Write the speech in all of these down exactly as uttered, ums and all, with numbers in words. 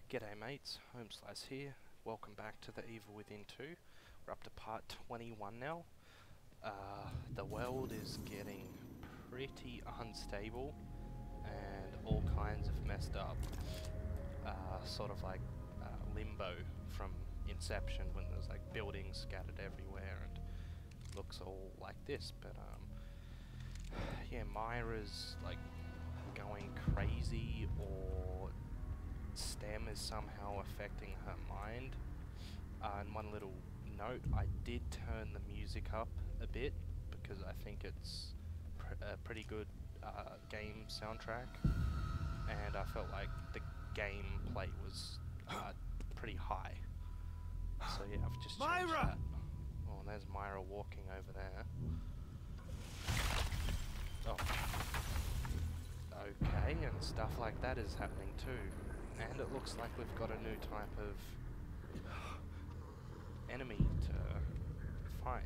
G'day mates, Homeslice here. Welcome back to the Evil Within two. We're up to part twenty-one now. Uh, the world is getting pretty unstable and all kinds of messed up. Uh, sort of like uh, Limbo from Inception, when there's like buildings scattered everywhere and looks all like this. But um, yeah, Myra's like going crazy, or STEM is somehow affecting her mind. Uh, and one little note, I did turn the music up a bit because I think it's pr a pretty good uh, game soundtrack, and I felt like the gameplay was uh, pretty high. So yeah, I've just changed Myra! that. Oh, and there's Myra walking over there. Oh. Okay, and stuff like that is happening too. And it looks like we've got a new type of enemy to fight.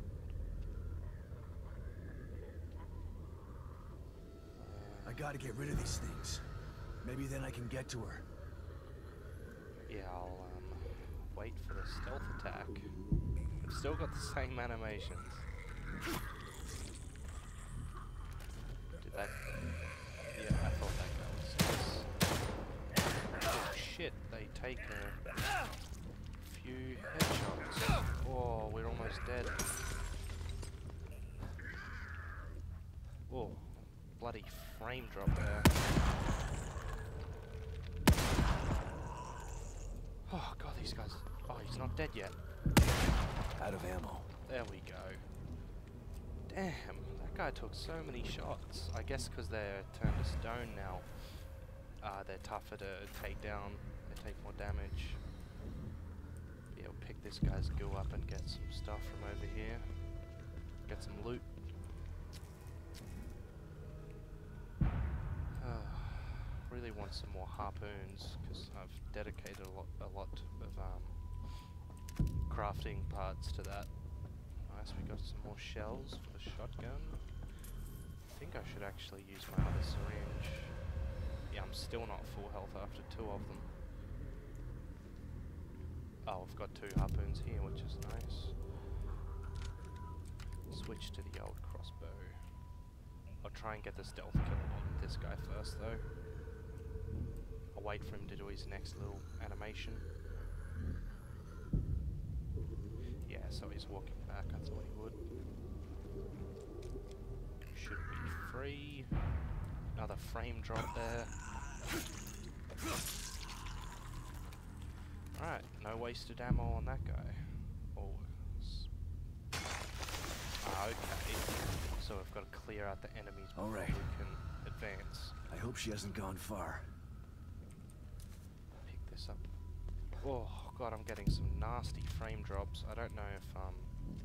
I gotta get rid of these things. Maybe then I can get to her. Yeah, I'll um, wait for the stealth attack. I've still got the same animations. Did that... Yeah, I thought that guy was... Oh shit, they take a few headshots. Oh, we're almost dead. Oh, bloody frame drop there. Oh god, these guys... Oh, he's not dead yet. Out of ammo. There we go. Damn, that guy took so many shots. I guess because they're turned to stone now. Uh, they're tougher to take down. They take more damage. Yeah, we'll pick this guy's goo up and get some stuff from over here. Get some loot. Uh, really want some more harpoons because I've dedicated a lot, a lot of um, crafting parts to that. Nice, we got some more shells for the shotgun. I think I should actually use my other syringe. Yeah, I'm still not full health after two of them. Oh, I've got two harpoons here, which is nice. Switch to the old crossbow. I'll try and get the stealth kill on this guy first, though. I'll wait for him to do his next little animation. Yeah, so he's walking back, I thought he would. Should be free. Another frame drop there. Alright, no wasted ammo on that guy. Oh, ah, okay. So we've got to clear out the enemies before All right. we can advance. I hope she hasn't gone far. Pick this up. Oh god, I'm getting some nasty frame drops. I don't know if um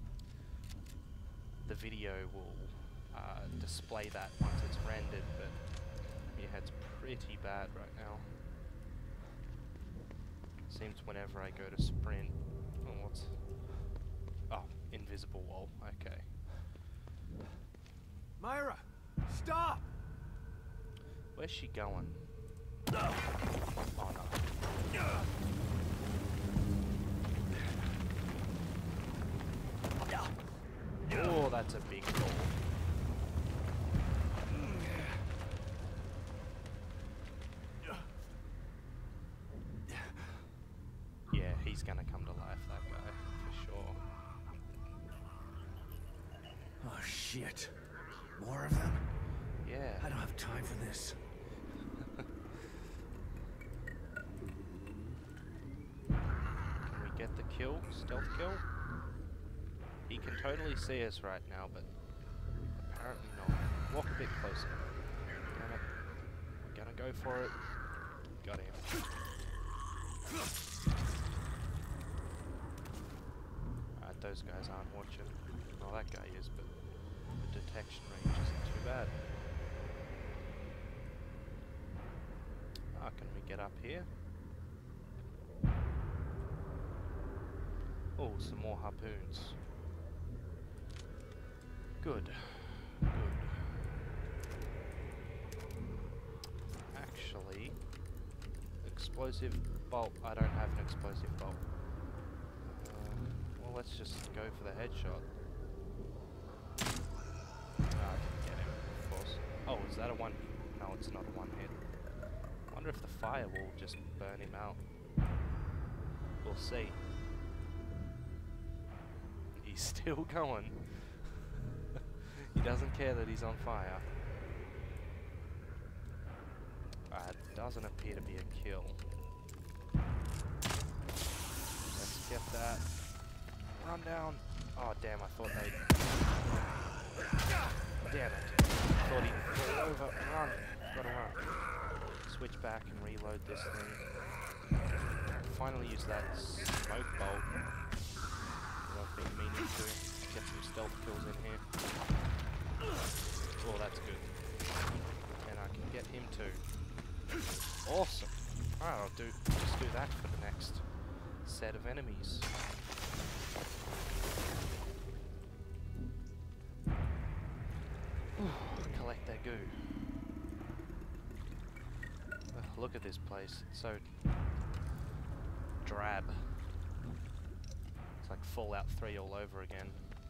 the video will uh, display that once it's rendered, but yeah, it's pretty bad right now. Seems whenever I go to sprint... Oh, what's... Oh, invisible wall. Okay. Myra! Stop! Where's she going? Oh no. Oh, that's a big goal. Yeah, he's gonna come to life, that guy, for sure. Oh shit. More of them? Yeah. I don't have time for this. Can we get the kill? Stealth kill? He can totally see us right now, but apparently not. Walk a bit closer. Damn it. We're gonna go for it. Got him. Alright, those guys aren't watching. Well, that guy is, but the detection range isn't too bad. Ah, can we get up here? Oh, some more harpoons. Good. Good. Actually, explosive bolt. I don't have an explosive bolt. Uh, well, let's just go for the headshot. Ah, I didn't get him, of course. Oh, is that a one? No, it's not a one hit. I wonder if the fire will just burn him out. We'll see. He's still going. He doesn't care that he's on fire. Uh, it doesn't appear to be a kill. Let's get that. Run down. Oh damn, I thought they'd... Damn it. Thought he'd fall over. Run. Gotta run. Switch back and reload this thing. Finally use that smoke bolt. I've been meaning to get some stealth kills in here. Oh, that's good. And I can get him too. Awesome. Alright, I'll do just do that for the next set of enemies. Collect their goo. Uh, look at this place. It's so drab. It's like Fallout three all over again.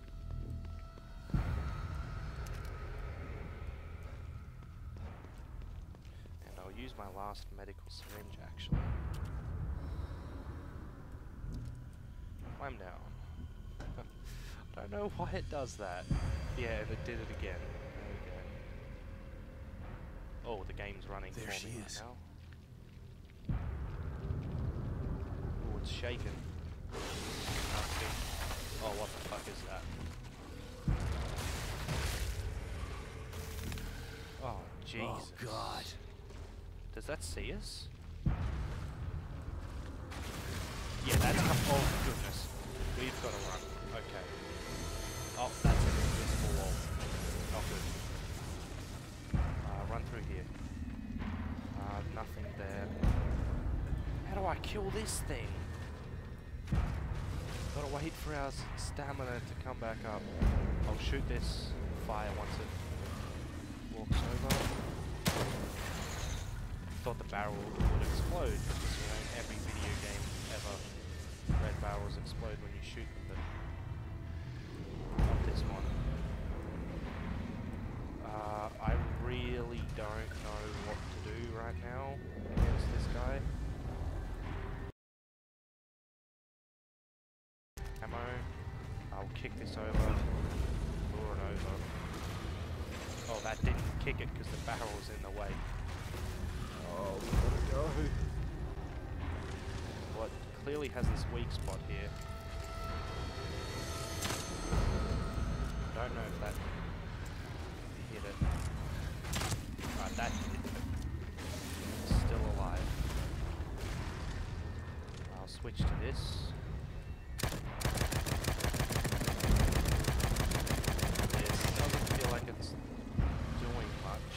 And I'll use my last medical syringe actually. Climb down. I don't know why it does that. Yeah, and it did it again. There we go. Oh, the game's running there for she me is. right now. Oh, it's shaking. Oh, what the fuck is that? Oh, Jesus. Oh, God. Does that see us? Yeah, that's... Oh, goodness. We've got to run. Okay. Oh, that's an invisible wall. Not good. Uh, run through here. Uh, nothing there. How do I kill this thing? Gotta wait for our stamina to come back up. I'll shoot this fire once it walks over. Thought the barrel would explode because, you know, in every video game ever, red barrels explode when you shoot them, but not this one. Uh, I really don't know what to do right now against this guy. Ammo. I'll kick this over. Lure it over. Oh, that didn't kick it because the barrel's in the way. Oh, we gotta go. Well, it clearly has this weak spot here. Don't know if that hit it. Right, that hit it. Still alive. I'll switch to this. It's doing much.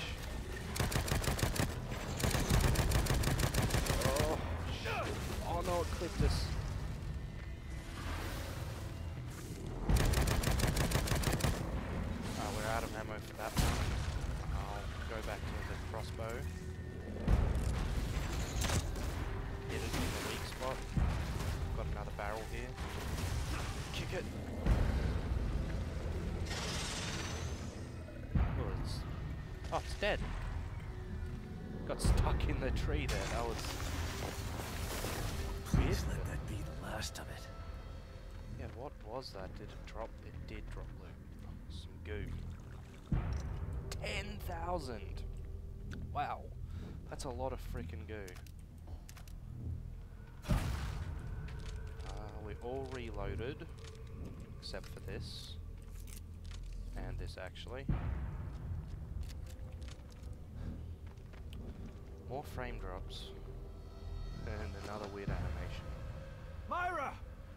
Oh, shit. Oh no, it clipped us. Uh, we're out of ammo for that one. I'll go back to the crossbow. Hit it in the weak spot. Got another barrel here. Kick it. Oh, it's dead. Got stuck in the tree there. That was Please weird. let that be the last of it. Yeah, what was that? Did it drop? It did drop loot. Some goo. ten thousand! Wow. That's a lot of freaking goo. Uh, we're all reloaded. Except for this. And this, actually. More frame drops. And another weird animation. Myra!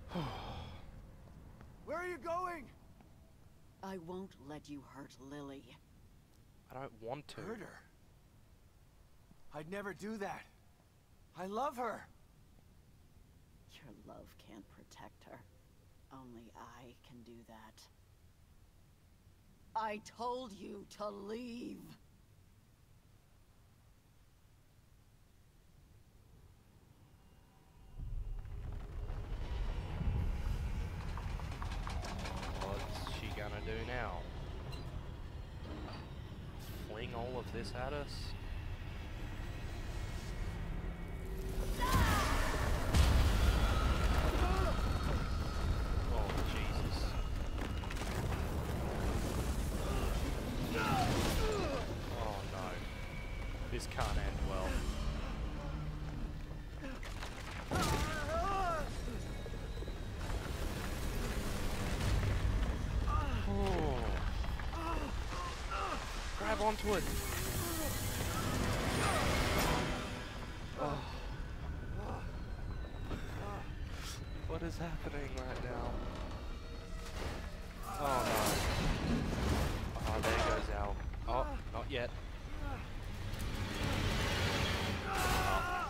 Where are you going? I won't let you hurt Lily. I don't want to. Hurt her? I'd never do that. I love her. Your love can't protect her. Only I can do that. I told you to leave. all of this at us. Oh, Jesus. Oh no. This can't end well. Oh. Grab onto it. Oh. What is happening right now? Oh no. Oh, there goes our... Oh, not yet. Oh.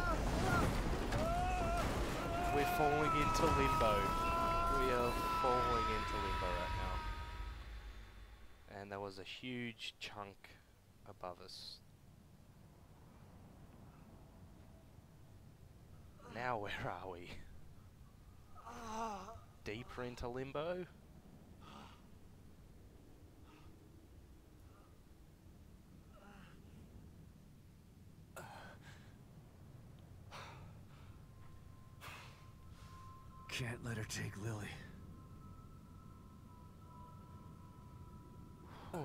We're falling into limbo. We are falling into limbo right now. And there was a huge chunk above us. Now where are we? Deeper into limbo? Can't let her take Lily. Oh.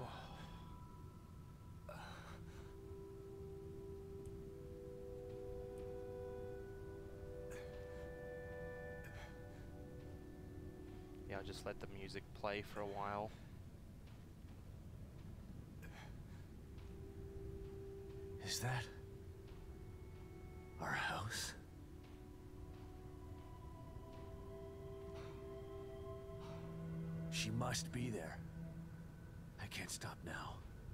Yeah, I'll just let the music play for a while. Is that our house? She must be there. I can't stop now.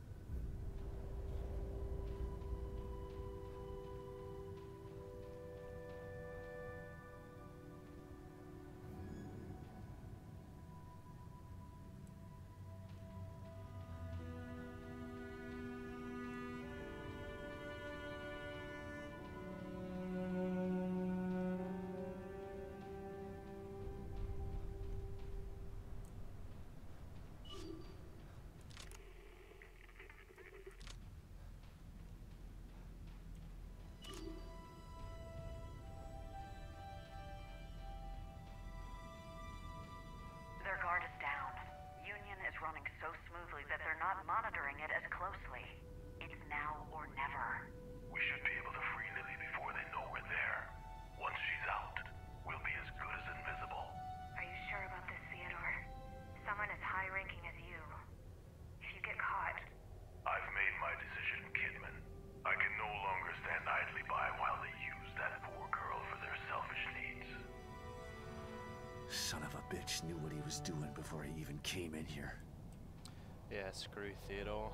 Their guard is down. Union is running so smoothly that they're not monitoring it as closely. It's now or never. We should be able to free Lily before they know we're there. Once she's out, we'll be as good as invisible. Are you sure about this, Theodore? Someone as high-ranking as you. If you get caught... I've made my decision, Kidman. I can no longer stand idly by while they use that poor girl for their selfish needs. Son of a bitch knew what he was doing before he even came in here. Yeah, screw Theodore.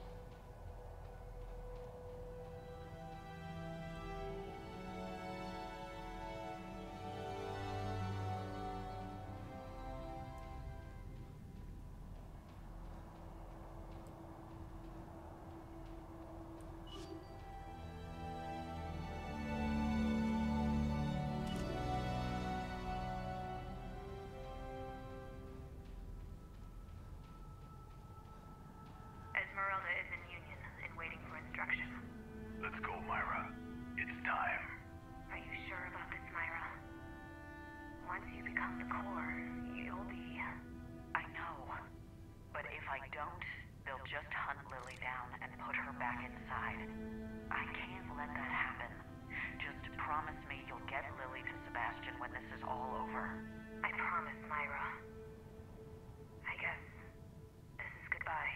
Esmeralda is in Union and waiting for instruction. Let's go, Myra. It's time. Are you sure about this, Myra? Once you become the core, you'll be... I know. But if I don't, they'll just hunt Lily down and put her back inside. I can't let that happen. Just promise me you'll get Lily to Sebastian when this is all over. I promise, Myra. I guess this is goodbye.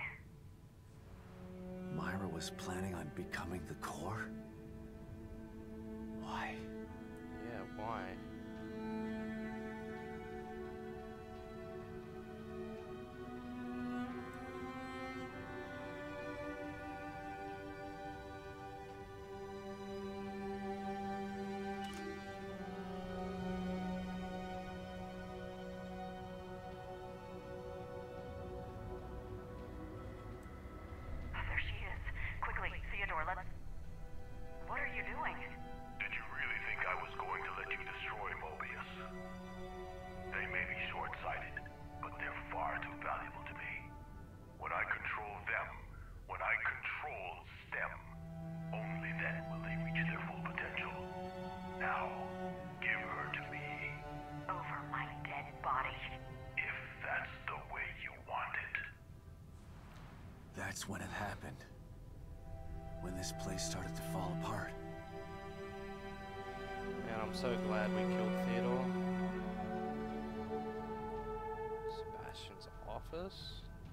Myra was planning on becoming the core? Why? Yeah, why? There she is. Quickly, Theodore, let's... What are you doing? Did you really think That's when it happened. When this place started to fall apart. And I'm so glad we killed Theodore. Sebastian's office.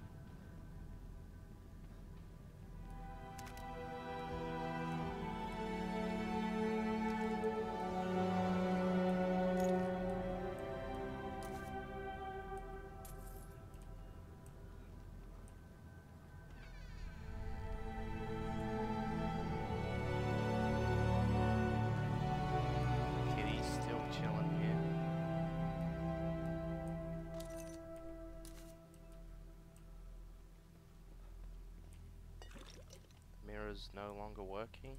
Mirror's no longer working.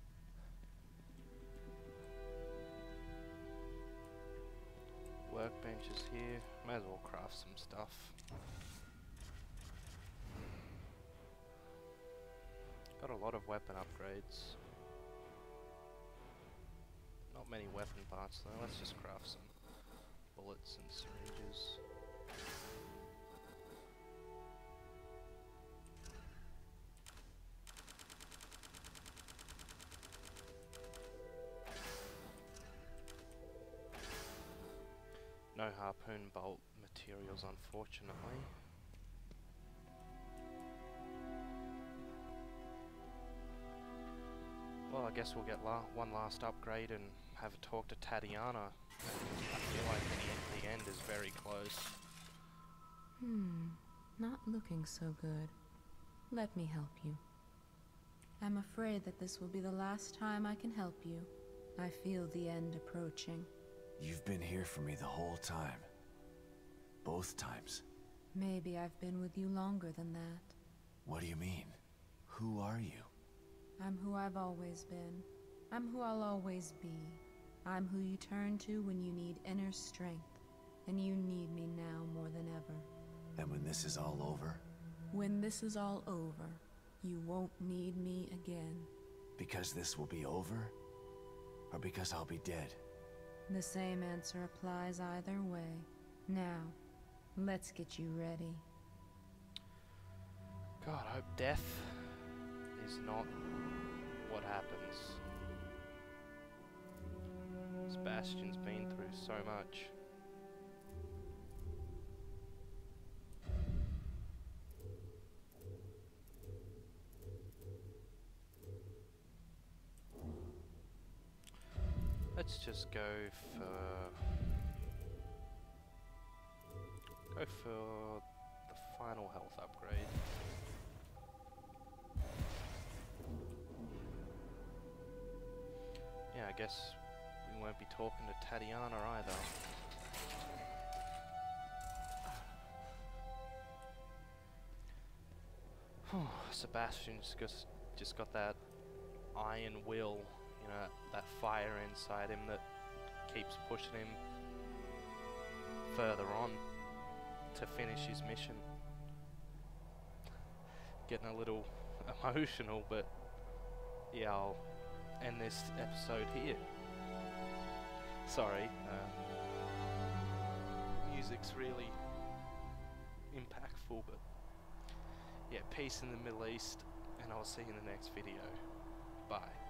Workbench is here. May as well craft some stuff. Got a lot of weapon upgrades. Not many weapon parts though. Let's just craft some bullets and syringes. No harpoon bolt materials, unfortunately. Well, I guess we'll get la one last upgrade and have a talk to Tatiana. I feel like the, the end is very close. Hmm, not looking so good. Let me help you. I'm afraid that this will be the last time I can help you. I feel the end approaching. You've been here for me the whole time. Both times. Maybe I've been with you longer than that. What do you mean? Who are you? I'm who I've always been. I'm who I'll always be. I'm who you turn to when you need inner strength. And you need me now more than ever. And when this is all over? When this is all over, you won't need me again. Because this will be over? Or because I'll be dead? The same answer applies either way. Now, let's get you ready. God, I hope death is not what happens. Sebastian's been through so much. Let's just go for go for the final health upgrade. Yeah, I guess we won't be talking to Tatiana either. Sebastian's just just got that iron will. You know, that fire inside him that keeps pushing him further on to finish his mission. Getting a little emotional, but yeah, I'll end this episode here. Sorry, uh, music's really impactful, but yeah, peace in the Middle East, and I'll see you in the next video. Bye.